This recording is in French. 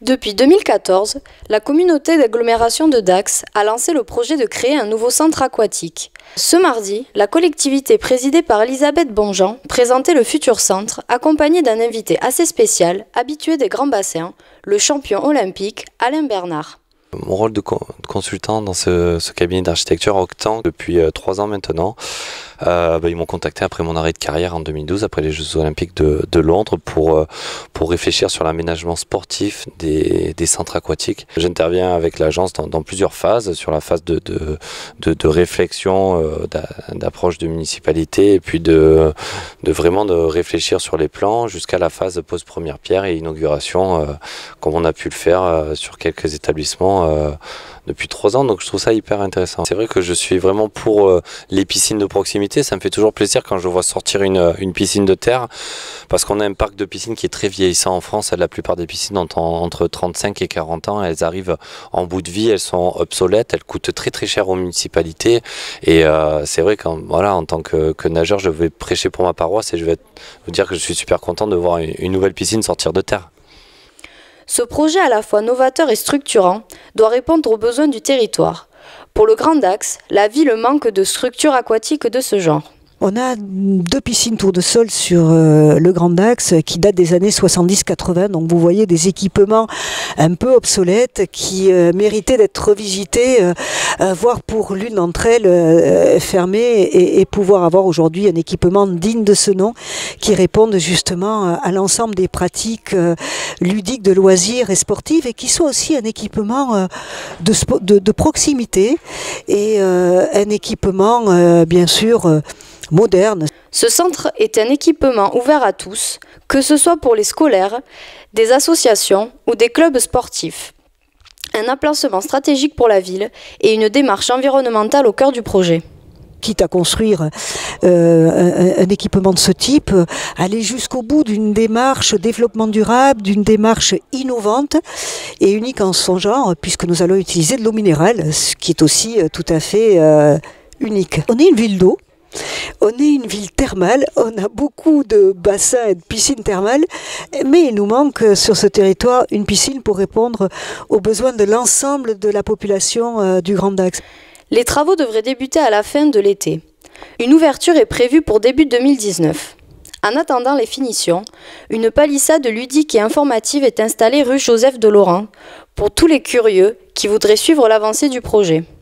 Depuis 2014, la communauté d'agglomération de Dax a lancé le projet de créer un nouveau centre aquatique. Ce mardi, la collectivité présidée par Elisabeth Bonjean présentait le futur centre, accompagné d'un invité assez spécial, habitué des grands bassins, le champion olympique Alain Bernard. Mon rôle de consultant dans ce cabinet d'architecture Octan depuis 3 ans maintenant. Ils m'ont contacté après mon arrêt de carrière en 2012, après les Jeux Olympiques de Londres, pour réfléchir sur l'aménagement sportif des centres aquatiques. J'interviens avec l'agence dans plusieurs phases, sur la phase de réflexion, d'approche de municipalité, et puis vraiment de réfléchir sur les plans jusqu'à la phase pose première pierre et inauguration, comme on a pu le faire sur quelques établissements depuis 3 ans, donc je trouve ça hyper intéressant. C'est vrai que je suis vraiment pour les piscines de proximité. Ça me fait toujours plaisir quand je vois sortir une piscine de terre, parce qu'on a un parc de piscines qui est très vieillissant en France. La plupart des piscines ont entre 35 et 40 ans, elles arrivent en bout de vie, elles sont obsolètes, elles coûtent très très cher aux municipalités, et c'est vrai qu'en tant que nageur, je vais prêcher pour ma paroisse et je vais vous dire que je suis super content de voir une nouvelle piscine sortir de terre. Ce projet à la fois novateur et structurant doit répondre aux besoins du territoire. Pour le Grand Dax, la ville manque de structures aquatiques de ce genre. On a 2 piscines tour de sol sur le Grand Dax qui datent des années 70-80. Donc vous voyez des équipements un peu obsolètes qui méritaient d'être revisités, voire pour l'une d'entre elles fermée, et pouvoir avoir aujourd'hui un équipement digne de ce nom qui réponde justement à l'ensemble des pratiques ludiques, de loisirs et sportives, et qui soit aussi un équipement de proximité et un équipement bien sûr moderne. Ce centre est un équipement ouvert à tous, que ce soit pour les scolaires, des associations ou des clubs sportifs. Un emplacement stratégique pour la ville et une démarche environnementale au cœur du projet. Quitte à construire un équipement de ce type, aller jusqu'au bout d'une démarche développement durable, d'une démarche innovante et unique en son genre, puisque nous allons utiliser de l'eau minérale, ce qui est aussi tout à fait unique. On est une ville d'eau. On est une ville thermale, on a beaucoup de bassins et de piscines thermales, mais il nous manque sur ce territoire une piscine pour répondre aux besoins de l'ensemble de la population du Grand Dax. Les travaux devraient débuter à la fin de l'été. Une ouverture est prévue pour début 2019. En attendant les finitions, une palissade ludique et informative est installée rue Joseph de Laurent pour tous les curieux qui voudraient suivre l'avancée du projet.